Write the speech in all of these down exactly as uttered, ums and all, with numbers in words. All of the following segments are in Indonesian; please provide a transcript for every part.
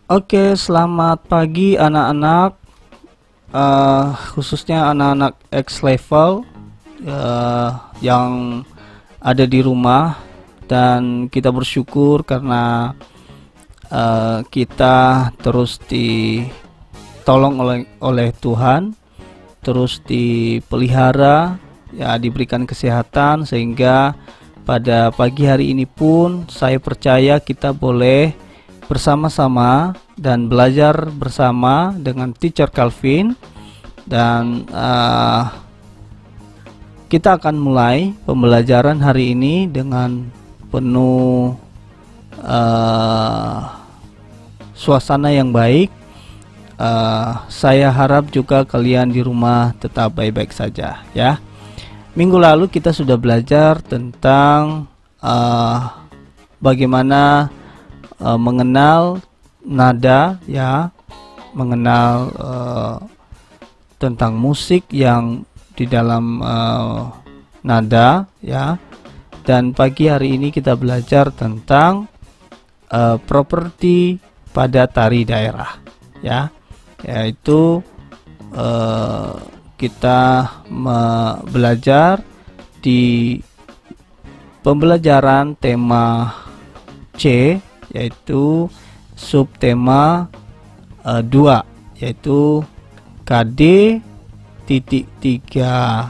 Oke, selamat pagi anak-anak, eh, khususnya anak-anak X level eh, yang ada di rumah, dan kita bersyukur karena eh, kita terus ditolong oleh oleh Tuhan, terus dipelihara, ya, diberikan kesehatan, sehingga pada pagi hari ini pun saya percaya kita boleh bersama-sama dan belajar bersama dengan Teacher Calvin, dan uh, kita akan mulai pembelajaran hari ini dengan penuh uh, suasana yang baik. Uh, saya harap juga kalian di rumah tetap baik-baik saja, ya. Minggu lalu kita sudah belajar tentang uh, bagaimana Uh, mengenal nada, ya, mengenal uh, tentang musik yang di dalam uh, nada, ya. Dan pagi hari ini kita belajar tentang uh, properti pada tari daerah, ya, yaitu uh, kita belajar di pembelajaran tema C, yaitu subtema uh, dua, yaitu K D titik tiga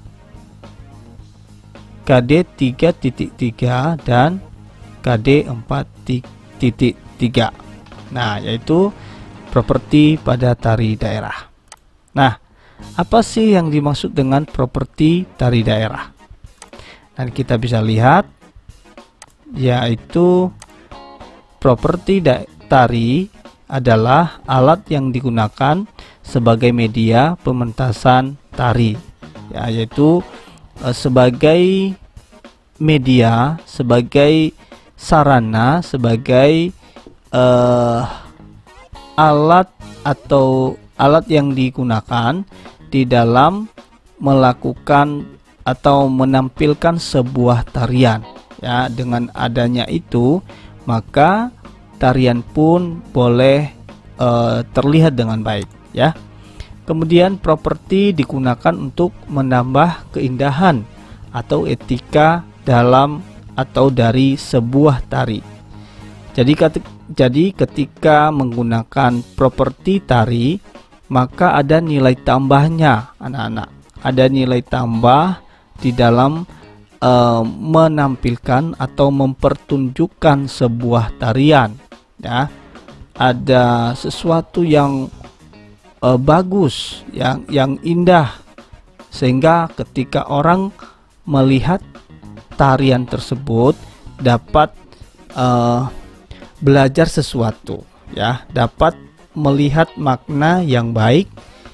K D tiga titik tiga dan K D empat titik tiga. Nah, yaitu properti pada tari daerah. Nah, apa sih yang dimaksud dengan properti tari daerah? Dan kita bisa lihat, yaitu properti tari adalah alat yang digunakan sebagai media pementasan tari, ya, yaitu e, sebagai media, sebagai sarana, sebagai e, alat atau alat yang digunakan di dalam melakukan atau menampilkan sebuah tarian, ya. Dengan adanya itu, maka tarian pun boleh uh, terlihat dengan baik, ya. Kemudian properti digunakan untuk menambah keindahan atau etika dalam atau dari sebuah tari. Jadi jadi ketika menggunakan properti tari, maka ada nilai tambahnya, anak-anak. Ada nilai tambah di dalam Uh, menampilkan atau mempertunjukkan sebuah tarian, ya. Ada sesuatu yang uh, bagus, yang yang indah, sehingga ketika orang melihat tarian tersebut dapat uh, belajar sesuatu, ya, dapat melihat makna yang baik,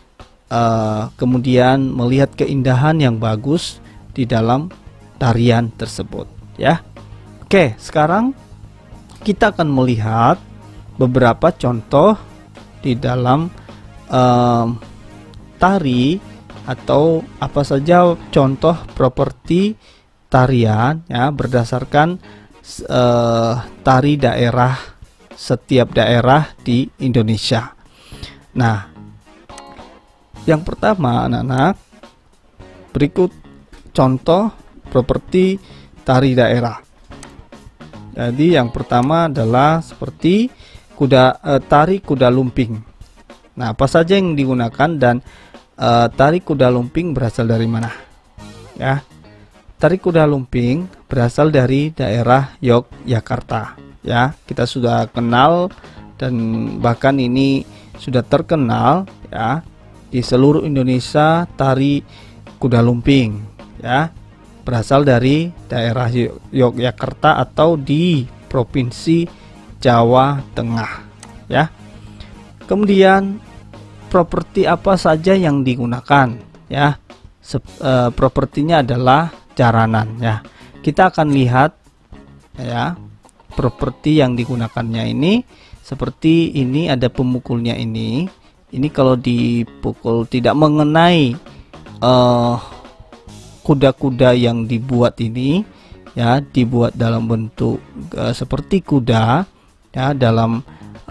uh, kemudian melihat keindahan yang bagus di dalam tarian tersebut, ya. Oke, sekarang kita akan melihat beberapa contoh di dalam um, tari, atau apa saja contoh properti tarian, ya, berdasarkan uh, tari daerah setiap daerah di Indonesia. Nah, yang pertama, anak-anak, berikut contoh properti tari daerah. Jadi yang pertama adalah seperti kuda eh, tari kuda lumping. Nah, apa saja yang digunakan, dan eh, tari kuda lumping berasal dari mana? Ya, tari kuda lumping berasal dari daerah Yogyakarta. Ya, kita sudah kenal dan bahkan ini sudah terkenal, ya, di seluruh Indonesia. Tari kuda lumping, ya, berasal dari daerah Yogyakarta atau di Provinsi Jawa Tengah, ya. Kemudian properti apa saja yang digunakan, ya? Sep, e, propertinya adalah jaranan, ya. Kita akan lihat, ya, properti yang digunakannya ini. Seperti ini, ada pemukulnya ini. Ini kalau dipukul tidak mengenai uh, kuda-kuda yang dibuat ini, ya, dibuat dalam bentuk uh, seperti kuda, ya, dalam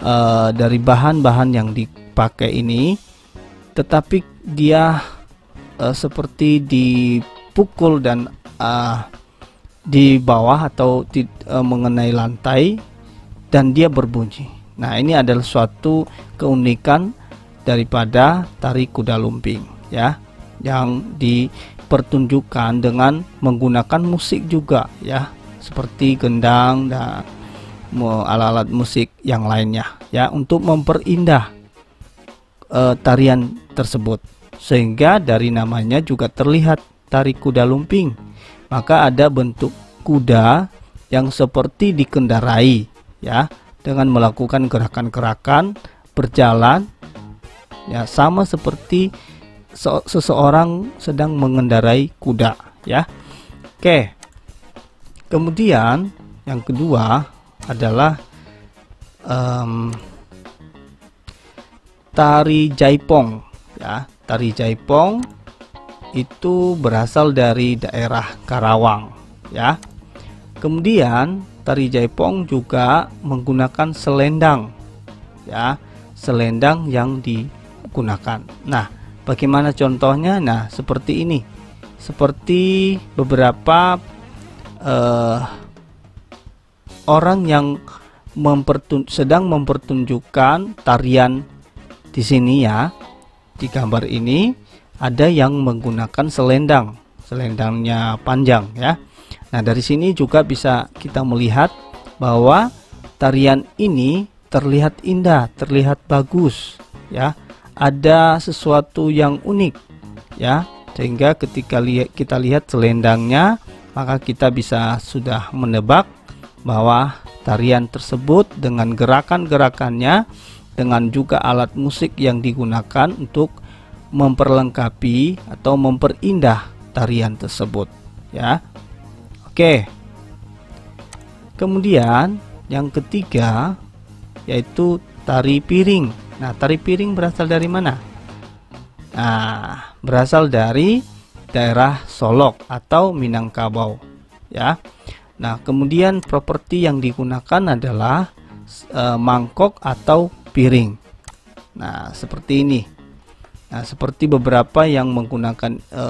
uh, dari bahan-bahan yang dipakai ini, tetapi dia uh, seperti dipukul dan uh, di bawah atau di, uh, mengenai lantai dan dia berbunyi. Nah, ini adalah suatu keunikan daripada tari kuda lumping ya, yang dipertunjukkan dengan menggunakan musik juga ya, seperti gendang dan alat-alat musik yang lainnya ya, untuk memperindah uh, tarian tersebut, sehingga dari namanya juga terlihat tari kuda lumping. Maka ada bentuk kuda yang seperti dikendarai ya, dengan melakukan gerakan-gerakan berjalan ya, sama seperti seseorang sedang mengendarai kuda ya. Oke, kemudian yang kedua adalah um, tari jaipong ya. Tari jaipong itu berasal dari daerah Karawang ya. Kemudian tari jaipong juga menggunakan selendang ya, selendang yang digunakan. Nah, bagaimana contohnya? Nah, seperti ini, seperti beberapa uh, orang yang mempertun sedang mempertunjukkan tarian di sini ya. Di gambar ini ada yang menggunakan selendang, selendangnya panjang ya. Nah, dari sini juga bisa kita melihat bahwa tarian ini terlihat indah, terlihat bagus ya. Ada sesuatu yang unik ya, sehingga ketika li kita lihat selendangnya, maka kita bisa sudah menebak bahwa tarian tersebut dengan gerakan-gerakannya, dengan juga alat musik yang digunakan untuk memperlengkapi atau memperindah tarian tersebut ya. Oke, kemudian yang ketiga yaitu tari piring. Nah, tari piring berasal dari mana? Nah, berasal dari daerah Solok atau Minangkabau ya. Nah, kemudian properti yang digunakan adalah e, mangkok atau piring. Nah, seperti ini. Nah, seperti beberapa yang menggunakan e,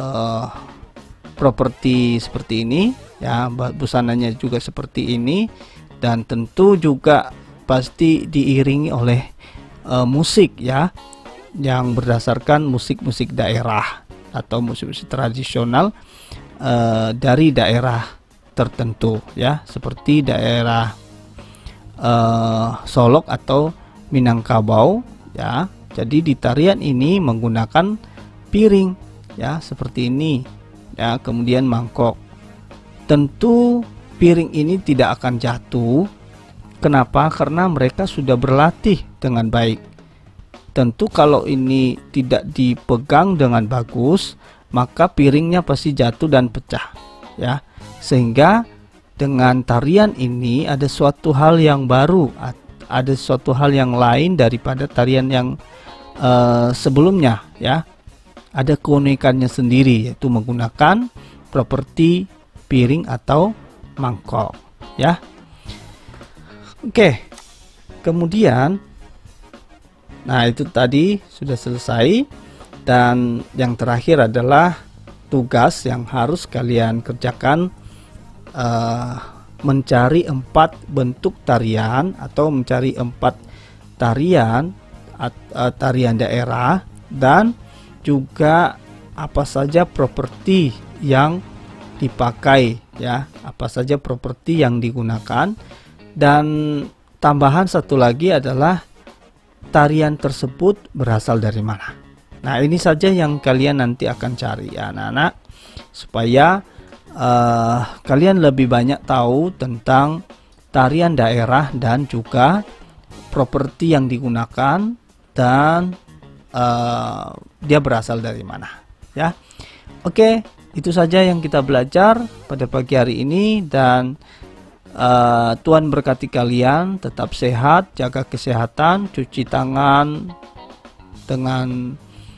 properti seperti ini ya, busananya juga seperti ini, dan tentu juga pasti diiringi oleh e, musik ya, yang berdasarkan musik-musik daerah atau musik-musik tradisional e, dari daerah tertentu ya, seperti daerah uh, Solok atau Minangkabau ya. Jadi di tarian ini menggunakan piring ya, seperti ini ya, kemudian mangkok. Tentu piring ini tidak akan jatuh. Kenapa? Karena mereka sudah berlatih dengan baik. Tentu kalau ini tidak dipegang dengan bagus, maka piringnya pasti jatuh dan pecah ya. Sehingga dengan tarian ini ada suatu hal yang baru, ada suatu hal yang lain daripada tarian yang uh, sebelumnya ya. Ada keunikannya sendiri, yaitu menggunakan properti piring atau mangkok ya. Oke, kemudian nah itu tadi sudah selesai, dan yang terakhir adalah tugas yang harus kalian kerjakan. Uh, mencari empat bentuk tarian atau mencari empat tarian at, uh, tarian daerah, dan juga apa saja properti yang dipakai ya, apa saja properti yang digunakan, dan tambahan satu lagi adalah tarian tersebut berasal dari mana. Nah, ini saja yang kalian nanti akan cari ya anak-anak, supaya Uh, kalian lebih banyak tahu tentang tarian daerah dan juga properti yang digunakan dan uh, dia berasal dari mana ya. Oke, itu saja yang kita belajar pada pagi hari ini, dan uh, Tuhan berkati kalian, tetap sehat, jaga kesehatan, cuci tangan dengan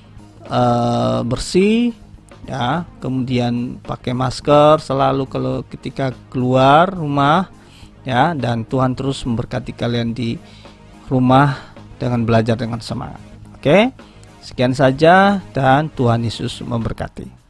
uh, bersih ya, kemudian pakai masker selalu kalau ketika keluar rumah ya, dan Tuhan terus memberkati kalian di rumah dengan belajar dengan semangat. Oke, sekian saja dan Tuhan Yesus memberkati.